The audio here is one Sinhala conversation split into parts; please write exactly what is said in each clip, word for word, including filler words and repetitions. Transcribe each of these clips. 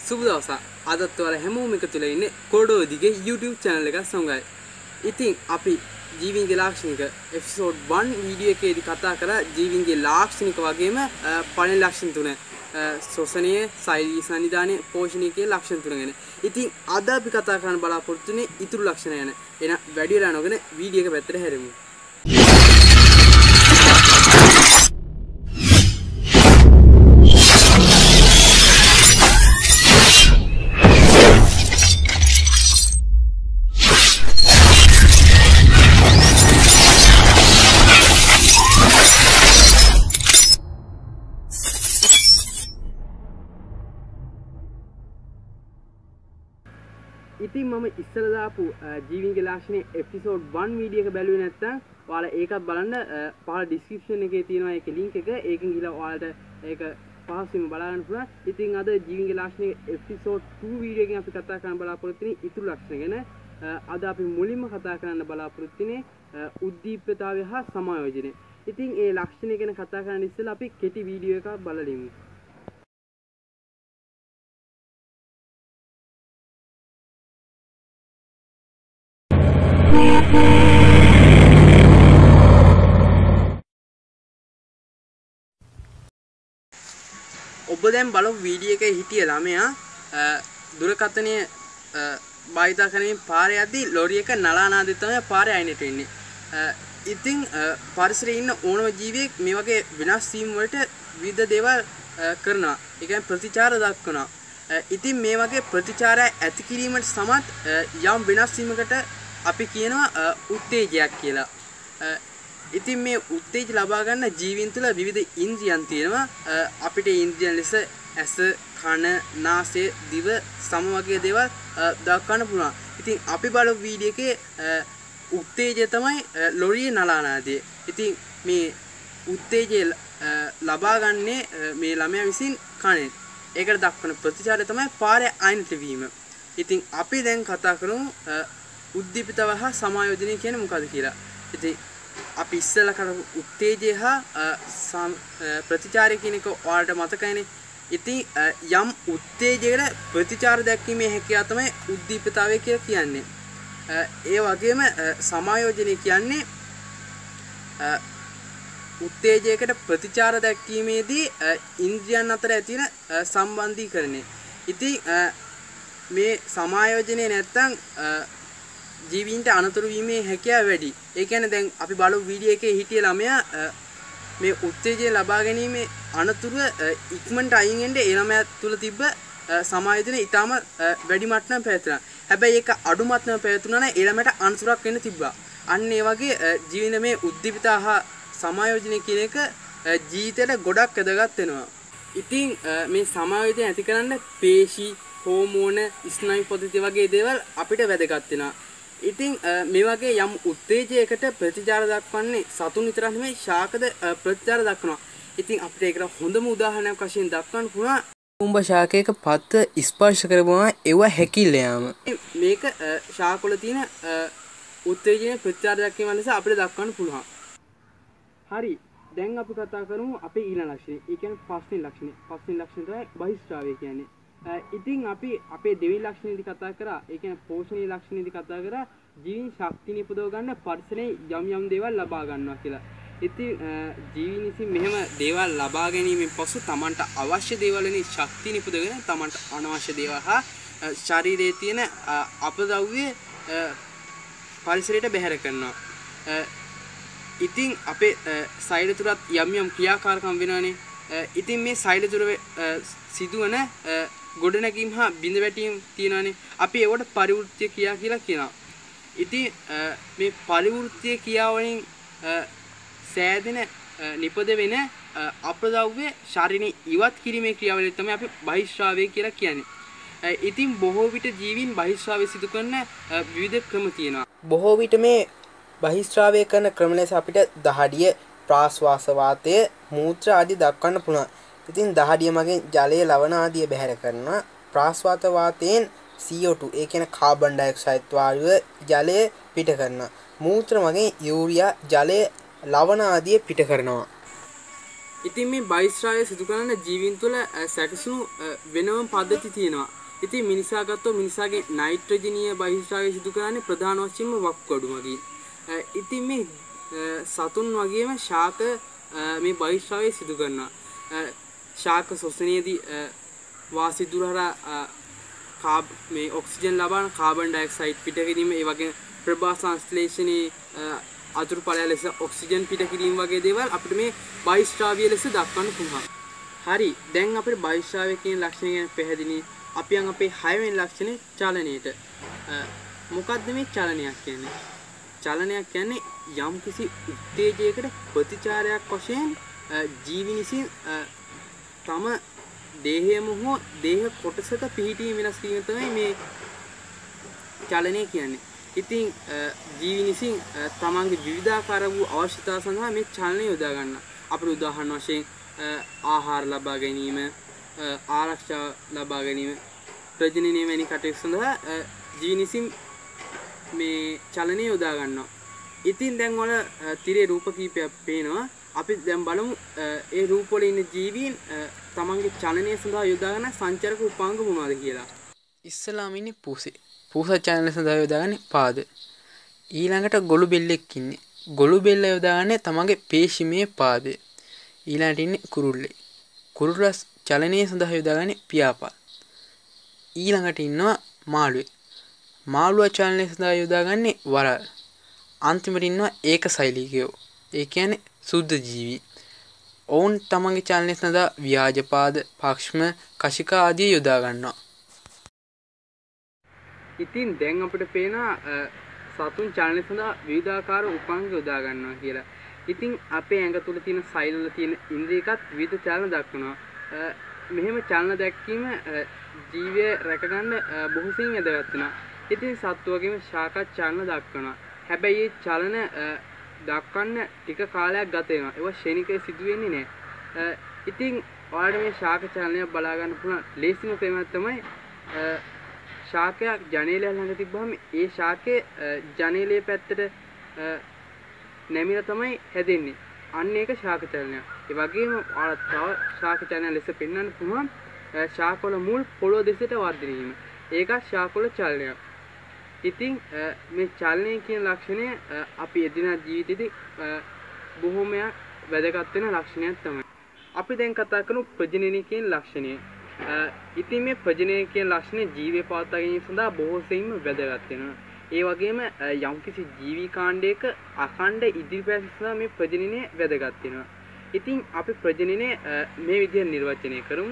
සුබ දවසක්. අදත් ඔයාලා හැමෝම එකතු වෙලා ඉන්නේ කොඩෝ දිගේ YouTube channel එක සොංගයි. ඉතින් අපි ජීවින්ගේ ලාක්ෂණික episode one වීඩියෝ එකේදී කතා කරා ජීවින්ගේ ලාක්ෂණික වගේම පළවෙනි ලක්ෂණ තුන ශෝෂණීය, ශෛලී සංනිධානයේ, පෝෂණීය කියන ලක්ෂණ තුන ගැන. ඉතින් අද අපි කතා කරන්න බලාපොරොත්තු වෙන්නේ ඊතුරු ලක්ෂණ ගැන. එහෙනම් වැඩි වෙලා නොගෙන වීඩියෝ එක පැත්තට හැරෙමු. ඉතින් මම ඉස්සර දාපු ජීවින්ගේ ලාක්ෂණේ එපිසෝඩ් one වීඩියෝ එක බැලුවේ නැත්නම් ඔයාලා ඒකත් බලන්න පහළ ඩිස්ක්‍රිප්ෂන් එකේ තියෙනවා ඒකේ ලින්ක් එක. ඒකෙන් ගිහලා ඔයාලට ඒක පහසුවෙන්ම බලා ගන්න පුළුවන්. ඉතින් අද ජීවින්ගේ ලාක්ෂණේ එපිසෝඩ් two වීඩියෝ එකෙන් අපි කතා කරන්න බලාපොරොත්තු වෙන්නේ ඊතුරු ලක්ෂණ ගැන. අද අපි මුලින්ම කතා කරන්න බලාපොරොත්තු වෙන්නේ උද්දීප්තතාවය හා සමායෝජනය. ඉතින් ඒ ලක්ෂණ ගැන කතා කරන්න ඉස්සෙල්ලා අපි කෙටි වීඩියෝ එකක් බලමු. ඔබ දැන් බලපු වීඩියෝ එකේ හිටිය ළමයා දුරකථනයේ භාවිත කරමින් පාරේ යද්දී ලොරි එක නලානාදී තමයි පාරේ අයිනට එන්නේ. ඉතින් පරිසරයේ ඉන්න ඕනම ජීවියෙක් මේ වගේ විනාශ වීම වලට විවිධ දේවල් කරනවා. ඒ කියන්නේ ප්‍රතිචාර දක්වනවා. ඉතින් මේ වගේ ප්‍රතිචාර ඇති කිරීමට සමත් යම් වෙනස් වීමකට අපි කියනවා උත්තේජයක් කියලා. ඉතින් මේ උත්තේජ ලබා ගන්න ජීවීන් තුළ විවිධ ඉන්ද්‍රියන් තියෙනවා. අපිට ඉන්ද්‍රියන් ලෙස ඇස, කන, නාසය, දිව සම වගේ දේවල් දක්වන්න පුළුවන්. ඉතින් අපි බලපු වීඩියෝ එකේ උත්තේජය තමයි ලොරියේ නලානාදිය. ඉතින් මේ උත්තේජය ලබා ගන්නේ මේ ළමයා විසින් කනෙන්. ඒකට දක්වන ප්‍රතිචාරය තමයි පාරේ අයිනට වීම. ඉතින් අපි දැන් කතා කරමු උද්දීපිතව හා සමායෝජනය කියන්නේ මොකක්ද කියලා. ඉතින් අපි ඉස්සෙල්ලා කරපු උත්තේජය හා ප්‍රතිචාරය කියන එක ඔයාලට මතකයිනේ. ඉතින් යම් උත්තේජයකට ප්‍රතිචාර දැක්වීමේ හැකියාව තමයි උද්දීපිතතාවය කියලා කියන්නේ. ඒ වගේම සමායෝජනය කියන්නේ උත්තේජයකට ප්‍රතිචාර දැක්වීමේදී ඉන්ද්‍රියන් අතර ඇති වෙන සම්බන්ධීකරණය. ඉතින් මේ සමායෝජනය නැත්තම් ජීවීන්ට අනතුරු වීමේ හැකියාව වැඩි. ඒ කියන්නේ දැන් අපි බලමු වීඩියෝ එකේ හිටිය ළමයා මේ උත්තේජය ලබා ගැනීමේ අනතුරු ඉක්මනට අයින් වෙන්න ඒ ළමයා තුල තිබ්බ සමායෝජනය ඊටම වැඩි මට්ටමක පැවතුණා. හැබැයි ඒක අඩු මට්ටමක පැවතුණා නම් ඒ ළමයාට අනතුරක් වෙන්න තිබ්බා. අන්න ඒ වගේ ජීවින මේ උද්දීපිතා හා සමායෝජනය කියන එක ජීවිතයට ගොඩක් වැදගත් වෙනවා. ඉතින් මේ සමායෝජනය ඇති කරන්න පේශි, හෝමෝන, ස්නායු පද්ධතිය වගේ දේවල් අපිට වැදගත් වෙනවා. ඉතින් මේ වගේ යම් උත්තේජයකට ප්‍රතිචාර දක්වන්නේ සතුන් විතරක් නෙමෙයි ශාකද ප්‍රතිචාර දක්වනවා. ඉතින් අපිට ඒකට හොඳම උදාහරණයක් වශයෙන් දක්වන්න පුළුවන් කුඹ ශාකයක පත්ත ස්පර්ශ කරපුවම ඒව හැකිල යාම. මේක ශාකවල තියෙන උත්තේජන ප්‍රතිචාර දක්වීම නිසා අපිට දක්වන්න පුළුවන්. හරි. දැන් අපි කතා කරමු අපේ ඊළඟ ලක්ෂණය. ඒ කියන්නේ පස්වෙනි ලක්ෂණය. පස්වෙනි ලක්ෂණය තමයි බහිස්ත්‍රාවය කියන්නේ. ඉතින් අපි අපේ දෙවෙනි ලක්ෂණයේදී කතා කරා ඒ කියන්නේ පෝෂණීය ලක්ෂණයේදී කතා කරා ජීවීන් ශක්තිය නිපදව ගන්න පරිසරයේ යම් යම් දේවල් ලබා ගන්නවා කියලා. ඉතින් ජීවීන් විසින් මෙහෙම දේවල් ලබා ගැනීමෙන් පසු Tamanට අවශ්‍ය දේවල් වලින් ශක්තිය නිපදවගෙන Tamanට අනවශ්‍ය දේවල් හා ශරීරයේ තියෙන අපද්‍රව්‍ය පරිසරයට බැහැර කරනවා. ඉතින් අපේ සෛල තුරත් යම් යම් ක්‍රියාකාරකම් වෙනවානේ. ඉතින් මේ සෛල තුර සිදුවන ගොඩනැගීම් හා බිඳ වැටීම් තියෙනවානේ. අපි ඒවට පරිවෘත්තීය ක්‍රියා කියලා කියනවා. ඉතින් මේ පරිවෘත්තීය ක්‍රියාවලින් සෑදෙන නිපද වෙන අපද්‍රව්‍ය ශරීරයෙන් ඉවත් කිරීමේ ක්‍රියාවලිය තමයි අපි බහිස්ත්‍රාවය කියලා කියන්නේ. ඉතින් බොහෝ විට ජීවීන් බහිස්ත්‍රාවය සිදු කරන විවිධ ක්‍රම තියෙනවා. බොහෝ විට මේ බහිස්ත්‍රාවය කරන ක්‍රම ලෙස අපිට දහඩිය, ප්‍රාශ්වාස වාතය, මූත්‍රා ආදී දක්වන්න පුළුවන්. ඉතින් දහඩිය මගින් ජලය, ලවණ ආදිය බැහැර කරනවා. ප්‍රාශ්වාස වාතයෙන් C O two ඒ කියන්නේ කාබන් ඩයොක්සයිඩ් වායුව ජලය පිට කරනවා. මූත්‍ර මගින් යූරියා, ජලය, ලවණ ආදිය පිට කරනවා. ඉතින් මේ බහිස්රාවය සිදු කරන ජීවීන් තුළ සැකසුණු වෙනම පද්ධති තියෙනවා. ඉතින් මිනිසා ගත්තොත් මිනිසාගේ නයිට්‍රජනීය බහිස්රාවය සිදු කරන්නේ ප්‍රධාන වශයෙන්ම වකුගඩු මගින්. ඉතින් මේ සතුන් වගේම ශාක මේ බහිස්රාවය සිදු කරනවා. ශාක ශ්වසනයේදී වාසිදුර හරහා මේ ඔක්සිජන් ලබන කාබන් ඩයොක්සයිඩ් පිට කිරීම, ඒ වගේ ප්‍රභා සංශ්ලේෂණයේ අතුරු ඵලය ලෙස ඔක්සිජන් පිට කිරීම වගේ දේවල් අපිට මේ බහිස්රාවීය ලෙස දක්වන්න පුළුවන්. හරි, දැන් අපිට බහිස්රාවය කියන ලක්ෂණය ගැන පැහැදිලි. අපි යන් අපේ හයවෙනි ලක්ෂණය චලනයේට. මොකද්ද මේ චලනයක් කියන්නේ? චලනයක් කියන්නේ යම්කිසි උත්තේජයකට ප්‍රතිචාරයක් වශයෙන් ජීවි විසින් තම දේහයම හෝ දේහ කොටසක පිහිටීම වෙනස් වීම තමයි මේ චලනය කියන්නේ. ඉතින් ජීවි විසින් තමන්ගේ විවිධාකාර වූ අවශ්‍යතා සඳහා මේ චලනය යොදා ගන්නවා. අපිට උදාහරණ වශයෙන් ආහාර ලබා ගැනීම, ආරක්ෂා ලබා ගැනීම, ප්‍රජනනය වැනි කටයුතු සඳහා ජීවි විසින් මේ චලනය යොදා ගන්නවා. ඉතින් දැන් වල තිරේ රූප කීපයක් පේනවා. අපි දැන් බලමු ඒ රූප වල ඉන්න ජීවීන් තමන්ගේ චලනය සඳහා යොදා ගන්න සංචරක උපාංග මොනවද කියලා. ඉස්සලාම ඉන්නේ පූසේ. පූසා චලනය සඳහා යොදාගන්නේ පාද. ඊළඟට ගොළු බෙල්ලෙක් ඉන්නේ. ගොළු බෙල්ල යොදාගන්නේ තමන්ගේ පේශිමේ පාදය. ඊළඟට ඉන්නේ කුරුල්ලේ. කුරුල්ලා චලනය සඳහා යොදාගන්නේ පියාපත්. ඊළඟට ඉන්නවා මාළුවේ. මාළුවා චලනය සඳහා යොදාගන්නේ වරල්. අන්තිමට ඉන්නවා ඒකසෛලිකයෝ. ඒ කියන්නේ සුද්ධ ජීවි. ඔවුන් තමන්ගේ චලනය සඳහා ව්‍යාජපාද, පක්ෂම, කශිකා ආදී යොදා ගන්නවා. ඉතින් දැන් අපිට පේනවා සතුන් චලනය සඳහා විවිධාකාර උපාංග යොදා ගන්නවා කියලා. ඉතින් අපේ ඇඟ තුල තියෙන සෛල වල තියෙන ඉන්ද්‍රියකත් විවිධ චලන දක්වනවා. මෙහෙම චලන දැක්වීම ජීවය රැකගන්න බොහෝසෙයින් වැදගත් වෙනවා. ඉතින් සත්තු වගේම ශාකත් චලන දක්වනවා. හැබැයි මේ චලන දක්වන්න ටික කාලයක් ගත වෙනවා. ඒවා ශනිකව සිදු වෙන්නේ නැහැ. ඉතින් ඔයාලට මේ ශාක චලනය බලා ගන්න පුළුවන් ලේසිම ක්‍රමයක් තමයි ශාකයක් ජනේලය ළඟ තිබ්බහම ඒ ශාකයේ ජනේලයේ පැත්තට නැමිලා තමයි හැදෙන්නේ. අන්න ඒක ශාක චලනයක්. ඒ වගේම ඔයාලට තව ශාක චලනය ලෙස පෙන්වන්න පුළුවන් ශාකවල මුල් පොළොව දෙසට වර්ධනය වීම. ඒක ශාකවල චලනයක්. ඉතින් මේ චලනය කියන ලක්ෂණය අපි එදිනෙදා ජීවිතේදී බොහොමයක් වැදගත් වෙන ලක්ෂණයක් තමයි. අපි දැන් කතා කරමු ප්‍රජනනය කියන ලක්ෂණය. ඉතින් මේ ප්‍රජනනය කියන ලක්ෂණය ජීවය පවත්වා ගැනීම සඳහා බොහෝ සෙයින්ම වැදගත් වෙනවා. ඒ වගේම යම්කිසි ජීවි කාණ්ඩයක අඛණ්ඩ ඉදිරිපැස සඳහා මේ ප්‍රජනනය වැදගත් වෙනවා. ඉතින් අපි ප්‍රජනනය මේ විදිහට නිර්වචනය කරමු.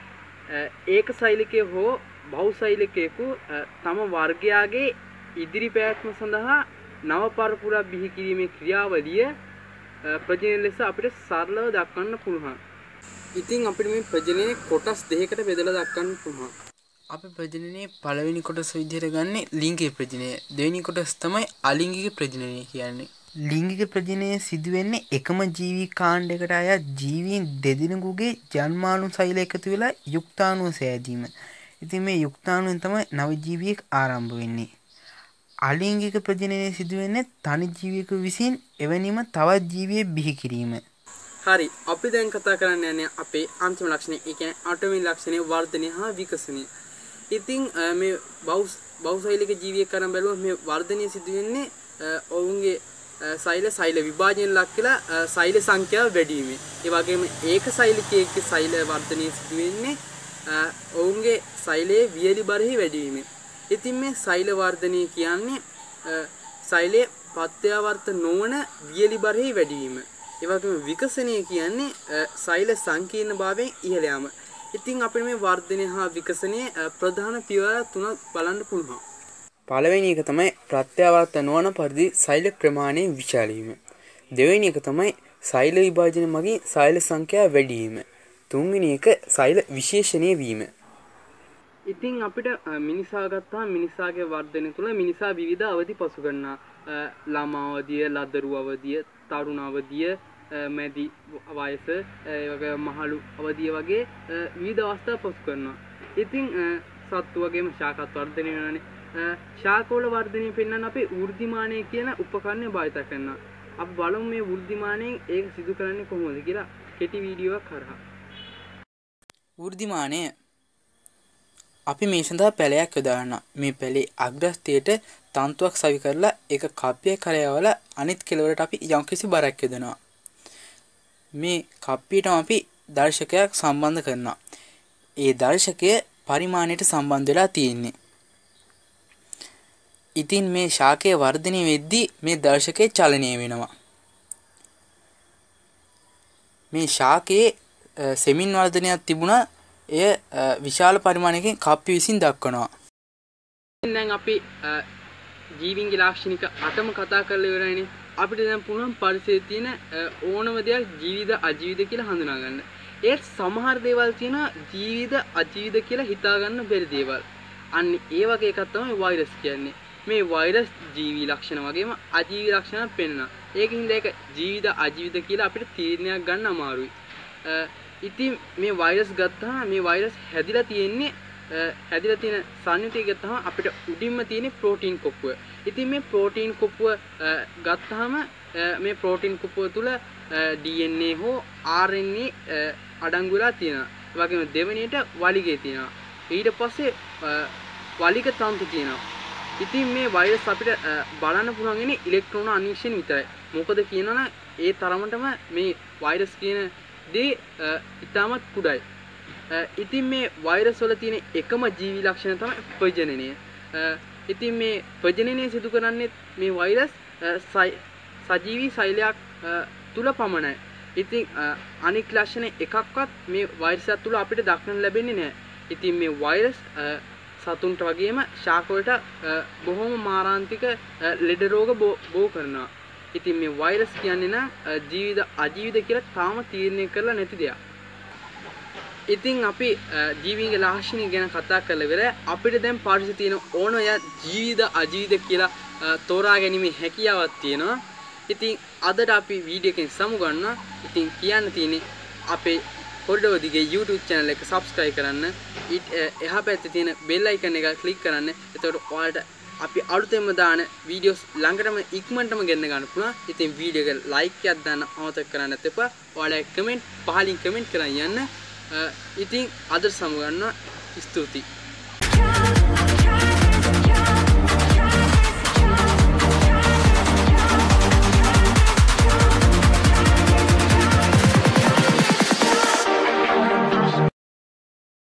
ඒකසෛලිකය හෝ බහුසෛලිකයෙකු තම වර්ගයාගේ ඉදිරි පැවැත්ම සඳහා නව පරපුරක් බිහි කිරීමේ ක්‍රියාවලිය ප්‍රජනනය ලෙස අපිට සරලව දක්වන්න පුළුවන්. ඉතින් අපිට මේ ප්‍රජනනයේ කොටස් දෙකකට බෙදලා දක්වන්න පුළුවන්. අපි ප්‍රජනනයේ පළවෙනි කොටස විදිහට ගන්නෙ ලිංගික ප්‍රජනනය. දෙවෙනි කොටස තමයි අලිංගික ප්‍රජනනය කියන්නේ. ලිංගික ප්‍රජනනය සිදුවෙන්නේ එකම ජීවි කාණ්ඩයකට අයත් ජීවීන් දෙදෙනෙකුගේ ජන්මාණු සෛල එකතු වෙලා යුක්තාණුව සෑදීම. ඉතින් මේ යුක්තාණුවෙන් තමයි නව ජීවියෙක් ආරම්භ වෙන්නේ. අලිංගික ප්‍රජනනය සිදුවෙන්නේ තනි ජීවියෙකු විසින් එවැනිම තවත් ජීවියෙක් බිහි කිරීම. හරි, අපි දැන් කතා කරන්න යන්නේ අපේ අන්තිම ලක්ෂණය. ඒ කියන්නේ අටවෙනි ලක්ෂණය වර්ධනය හා විකසනය. ඉතින් මේ බහුසෛලික ජීවියෙක් අරන් බැලුවොත් මේ වර්ධනය සිදු වෙන්නේ ඔවුන්ගේ සෛල සෛල විභාජනයෙන් ලක් වෙලා සෛල සංඛ්‍යාව වැඩි වීම. ඒ වගේම ඒකසෛලිකයේ සෛල වර්ධනය සිදු වෙන්නේ ඔවුන්ගේ සෛලයේ වියලි බරෙහි වැඩි වීම. ඉතින් මේ සෛල වර්ධනය කියන්නේ සෛලයේ ප්‍රත්‍යාවර්ත නොවන වියලි බරෙහි වැඩි වීම. ඒ වගේම විකසනය කියන්නේ සෛල සංකීර්ණභාවයෙන් ඉහළ යාම. ඉතින් අපිට මේ වර්ධනය හා විකසනයේ ප්‍රධාන පියවර තුනක් බලන්න පුළුවන්. පළවෙනි එක තමයි ප්‍රත්‍යාවර්ත නොවන පරිදි සෛල ප්‍රමාණය විශාල වීම. දෙවෙනි එක තමයි සෛල විභාජන මගින් සෛල සංඛ්‍යාව වැඩි වීම. තුන්වෙනි එක සෛල විශේෂණය වීම. ඉතින් අපිට මිනිසා ගත්තාම මිනිසාගේ වර්ධනය තුළ මිනිසා විවිධ අවධි පසු කරනවා. ළමා අවධිය, ලදරු අවධිය, තරුණ අවධිය, මැදි වයස, ඒ වගේ මහලු අවධිය වගේ විවිධ අවස්ථා පසු කරනවා. ඉතින් සත්තු වගේම ශාකත් වර්ධනය වෙනවානේ. ශාකවල වර්ධනය පෙන්වන්න අපි වෘද්ධිමානය කියන උපකරණය භාවිත කරනවා. අපි බලමු මේ වෘද්ධිමානයෙන් ඒක සිදු කරන්නේ කොහොමද කියලා. කෙටි වීඩියෝවක් කරා. වෘද්ධිමානය අපි මේ සඳහා පැලයක් යොදා ගන්නවා. මේ පැලේ අග්‍රස්ථයට තන්තුවක් සවි කරලා ඒක කප්පිය කරයවලා අනිත් කෙළවරට අපි යම්කිසි බරක් යොදනවා. මේ කප්පියටම අපි දර්ශකයක් සම්බන්ධ කරනවා. ඒ දර්ශකය පරිමාණයට සම්බන්ධ වෙලා තියෙන්නේ. ඉතින් මේ ශාකයේ වර්ධනය වෙද්දී මේ දර්ශකය චලනය වෙනවා. මේ ශාකයේ සෙමින් වර්ධනයක් තිබුණා. එය විශාල පරිමාණයකින් කප්පිය විසින් දක්වනවා. දැන් අපි ජීවීන්ගේ ලාක්ෂණික අටම කතා කරලා ඉවරයිනේ. අපිට දැන් පුළුවන් පරිසරයේ තියෙන ඕනම දෙයක් ජීවිත අජීවිත කියලා හඳුනා ගන්න. ඒ සමහර දේවල් තියෙනවා ජීවිත අජීවිත කියලා හිතා ගන්න බැරි දේවල්. අන්න ඒ වගේ එකක් තමයි වෛරස් කියන්නේ. මේ වෛරස් ජීවි ලක්ෂණ වගේම අජීවි ලක්ෂණ පෙන්වනවා. ඒකින්ද ඒක ජීවිත අජීවිත කියලා අපිට තීරණයක් ගන්න අමාරුයි. ඉතින් මේ වෛරස් ගත්තාම මේ වෛරස් හැදිලා තියෙන්නේ හැදිලා තියෙන සංයුතිය ගත්තාම අපිට උඩින්ම තියෙන ප්‍රෝටීන් කොපුව. ඉතින් මේ ප්‍රෝටීන් කොපුව ගත්තාම මේ ප්‍රෝටීන් කොපුව තුල ඩී එන් ඒ හෝ ආර් එන් ඒ අඩංගු වෙලා තියෙනවා. ඒ වගේම දෙවෙනියට වලිගය තියෙනවා. ඊට පස්සේ වලිග තන්තු තියෙනවා. ඉතින් මේ වෛරස් අපිට බලන්න පුළුවන් ඉන්නේ ඉලෙක්ට්‍රෝන අනිශ්චයෙන් විතරයි. මොකද කියනවනම් ඒ තරමටම මේ වෛරස් කියන දේ ඉතාමත් කුඩායි. ඉතින් මේ වෛරස් වල තියෙන එකම ජීවි ලක්ෂණ තමයි ප්‍රජනනය. ඉතින් මේ ප්‍රජනනය සිදු කරන්නේ මේ වෛරස් සජීවී සෛලයක් තුල පමණයි. ඉතින් අනික් ලක්ෂණ එකක්වත් මේ වෛරසය තුල අපිට දක්නට ලැබෙන්නේ නැහැ. ඉතින් මේ වෛරස් සතුන්ට වගේම ශාක වලට බොහොම මාරාන්තික ලෙඩ රෝග බෝ කරනවා. ඉතින් මේ වෛරස් කියන්නේ නම් ජීවිත අජීවිත කියලා තාම තීරණය කරලා නැති දෙයක්. ඉතින් අපි ජීවීන්ගේ ලාක්ෂණ ගැන කතා කරලා ඉවරයි. අපිට දැන් පාඩියේ තියෙන ඕන ය ජීවිත අජීවිත කියලා තෝරා ගැනීමේ හැකියාවක් තියෙනවා. ඉතින් අදට අපි වීඩියෝ එකෙන් සමු ගන්නවා. ඉතින් කියන්න තියෙන්නේ අපේ කොරිඩෝ දිගේ YouTube channel එක subscribe කරන්න. එහා පැත්තේ තියෙන bell icon එක click කරන්න. එතකොට ඔයාලට අපි අලුතෙන්ම දාන වීඩියෝස් ළඟටම ඉක්මනටම ගෙන්න ගන්න පුළුවන්. ඉතින් වීඩියෝ එක like එකක් දාන්න අමතක කරන්නත් එපා. ඔයාලා කමෙන්ට් පහලින් කමෙන්ට් කරන් යන්න. ඉතින් අද සමු ගන්නවා. ස්තුතියි.